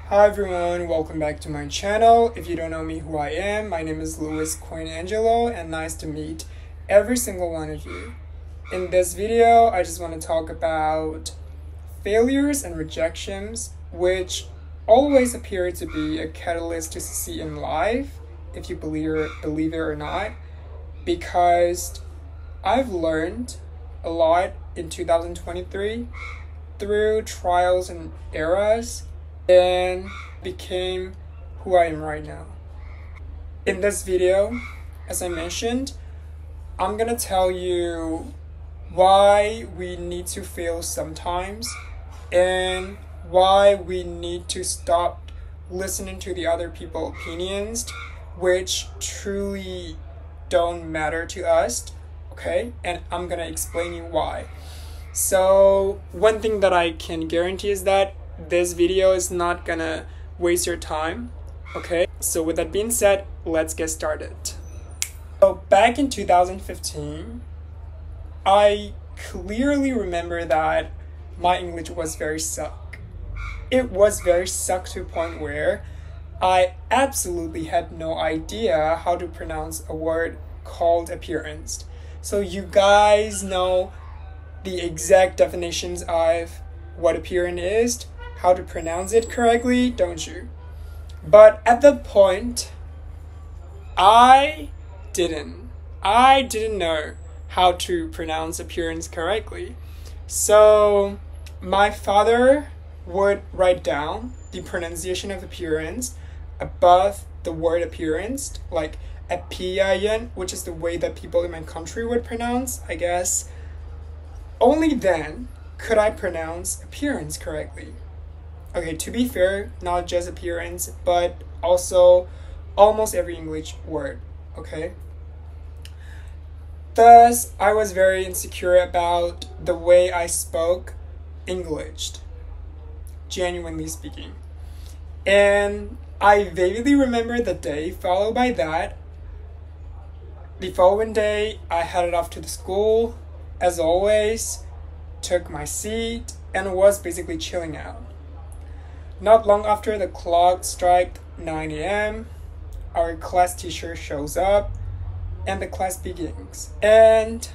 Hi everyone, welcome back to my channel. If you don't know me who I am, my name is Louis Quinn Angelo and nice to meet every single one of you. In this video, I just want to talk about failures and rejections, which always appear to be a catalyst to succeed in life, if you believe it or not, because I've learned a lot in 2023 through trials and errors and became who I am right now. In this video, as I mentioned, I'm gonna tell you why we need to fail sometimes and why we need to stop listening to the other people's opinions, which truly don't matter to us, okay? And I'm gonna explain you why. So one thing that I can guarantee is that this video is not gonna waste your time, okay? So with that being said, let's get started. So back in 2015, I clearly remember that my English was very suck. It was very suck to a point where I absolutely had no idea how to pronounce a word called appearance. So you guys know the exact definitions of what appearance is, how to pronounce it correctly, don't you? But at that point, I didn't know how to pronounce appearance correctly. So my father would write down the pronunciation of appearance above the word appearance, like appearance, which is the way that people in my country would pronounce, I guess. Only then could I pronounce appearance correctly. Okay, to be fair, not just appearance, but also almost every English word, okay? Thus, I was very insecure about the way I spoke English, genuinely speaking. And I vaguely remember the day followed by that. The following day, I headed off to the school, as always, took my seat, and was basically chilling out. Not long after the clock struck 9 a.m., our class teacher shows up and the class begins. And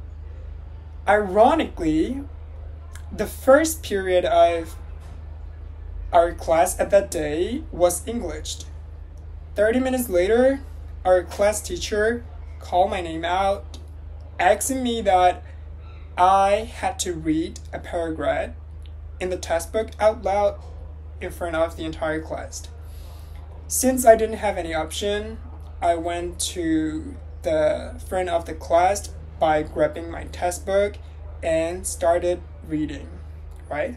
ironically, the first period of our class at that day was English. 30 minutes later, our class teacher called my name out, asking me that I had to read a paragraph in the textbook out loud in front of the entire class. Since I didn't have any option, I went to the front of the class by grabbing my textbook and started reading, right?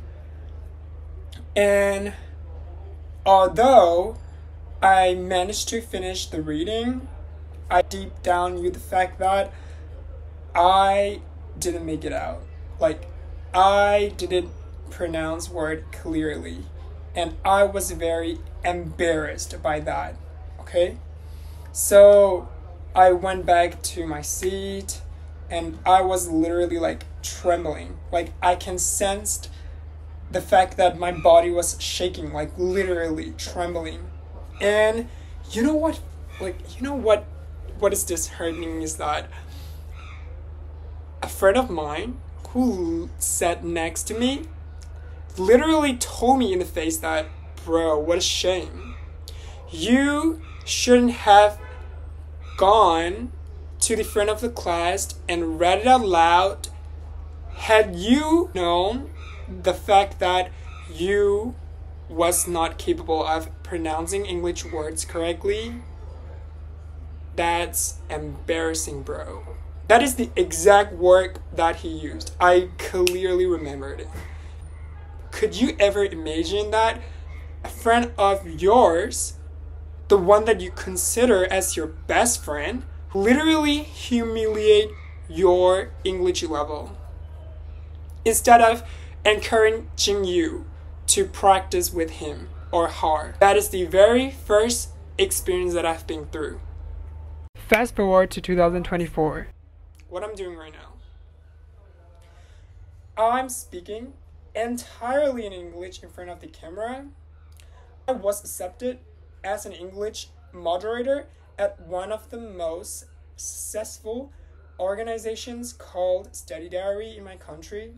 And although I managed to finish the reading, I deep down knew the fact that I didn't make it out. Like, I didn't pronounce word clearly. And I was very embarrassed by that, okay? So I went back to my seat and I was literally like trembling. Like, I can sense the fact that my body was shaking, like literally trembling. And you know what is disheartening is that a friend of mine who sat next to me literally told me in the face that, bro, what a shame. You shouldn't have gone to the front of the class and read it out loud had you known the fact that you was not capable of pronouncing English words correctly. That's embarrassing, bro. That is the exact word that he used. I clearly remembered it. Could you ever imagine that a friend of yours, the one that you consider as your best friend, literally humiliate your English level instead of encouraging you to practice with him or her? That is the very first experience that I've been through. Fast forward to 2024. What I'm doing right now. I'm speaking entirely in English in front of the camera. I was accepted as an English moderator at one of the most successful organizations called Study Diary in my country.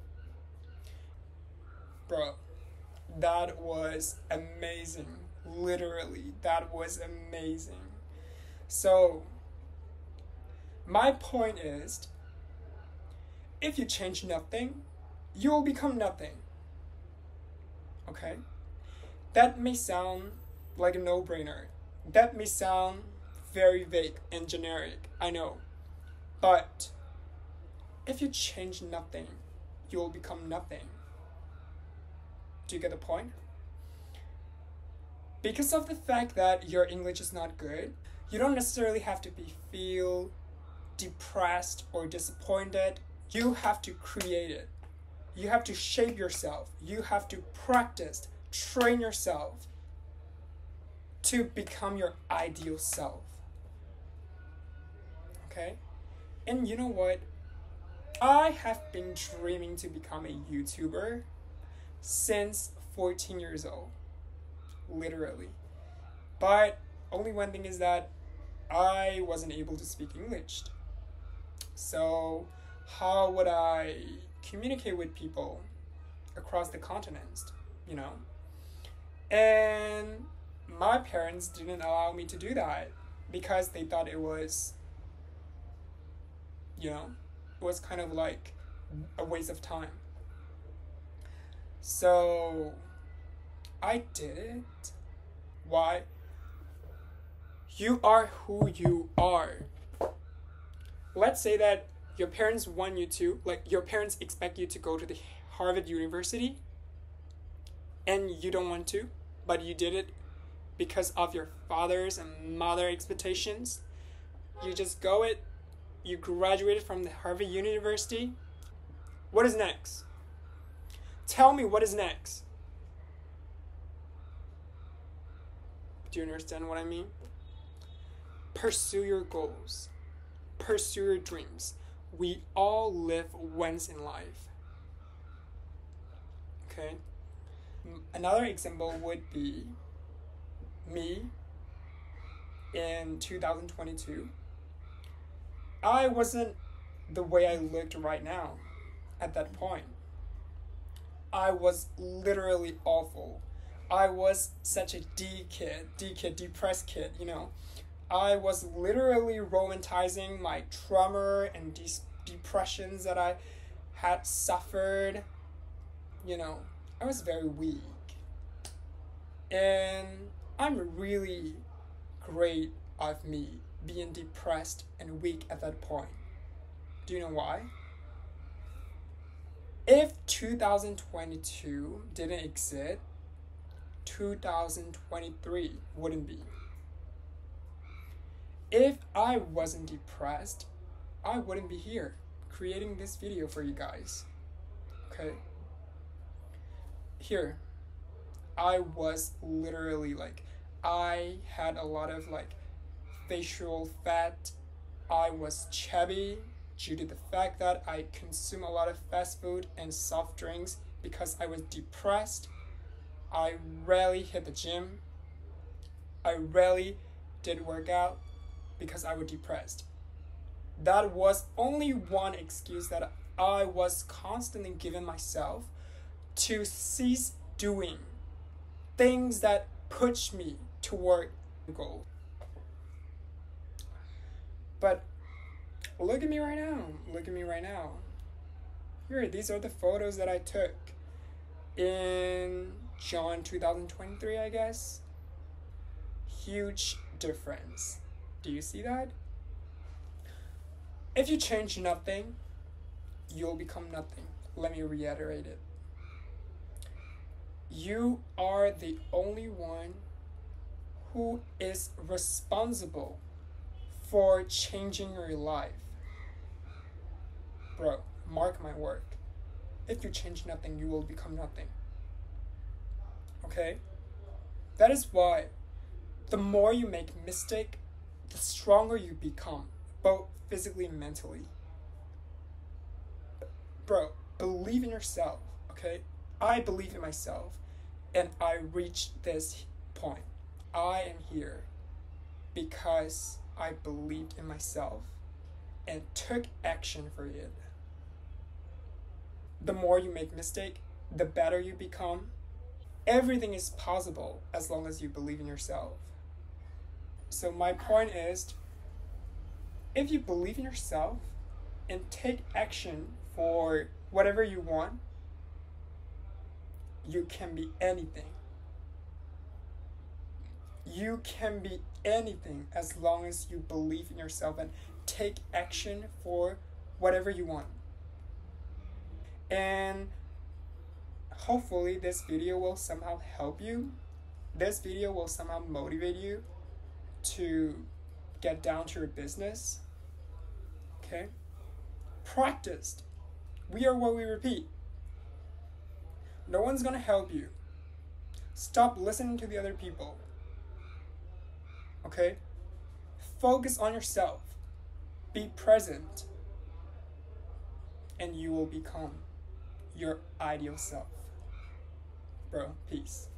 Bro, that was amazing. Literally, that was amazing. So, my point is, if you change nothing, you will become nothing. Okay? That may sound like a no-brainer. That may sound very vague and generic, I know. But if you change nothing, you will become nothing. Do you get the point? Because of the fact that your English is not good, you don't necessarily have to feel depressed or disappointed. You have to create it. You have to shape yourself. You have to practice, train yourself to become your ideal self. Okay? And you know what? I have been dreaming to become a YouTuber since 14 years old. Literally. But only one thing is that I wasn't able to speak English. So how would I communicate with people across the continents, you know? And my parents didn't allow me to do that because they thought it was, you know, it was kind of like a waste of time. So I did it. Why? You are who you are. Let's say that your parents want you to, like, your parents expect you to go to the Harvard University and you don't want to, but you did it because of your father's and mother expectations. You just go it, you graduated from the Harvard University. What is next? Tell me what is next. Do you understand what I mean? Pursue your goals. Pursue your dreams. We all live once in life. Okay? Another example would be me in 2022. I wasn't the way I looked right now at that point. I was literally awful. I was such a depressed kid, you know. I was literally romanticizing my trauma and depressions that I had suffered. You know, I was very weak. And I'm really great of me being depressed and weak at that point. Do you know why? If 2022 didn't exist, 2023 wouldn't be. If I wasn't depressed, I wouldn't be here creating this video for you guys. Okay? Here, I was literally like, I had a lot of like facial fat. I was chubby due to the fact that I consume a lot of fast food and soft drinks because I was depressed. I rarely hit the gym. I rarely did workout because I was depressed. That was only one excuse that I was constantly giving myself to cease doing things that push me toward the goal. But look at me right now. Look at me right now. Here, these are the photos that I took in June 2023, I guess. Huge difference. Do you see that? If you change nothing, you'll become nothing. Let me reiterate it. You are the only one who is responsible for changing your life. Bro, mark my word. If you change nothing, you will become nothing. Okay? That is why the more you make mistake, the stronger you become, both physically and mentally. Bro, believe in yourself, okay? I believe in myself. And I reached this point. I am here because I believed in myself and took action for it. The more you make mistake, the better you become. Everything is possible as long as you believe in yourself. So my point is, if you believe in yourself and take action for whatever you want, you can be anything. You can be anything as long as you believe in yourself and take action for whatever you want. And hopefully this video will somehow help you. This video will somehow motivate you to get down to your business. Okay? Practice. We are what we repeat. No one's gonna help you. Stop listening to the other people. Okay? Focus on yourself. Be present. And you will become your ideal self. Bro, peace.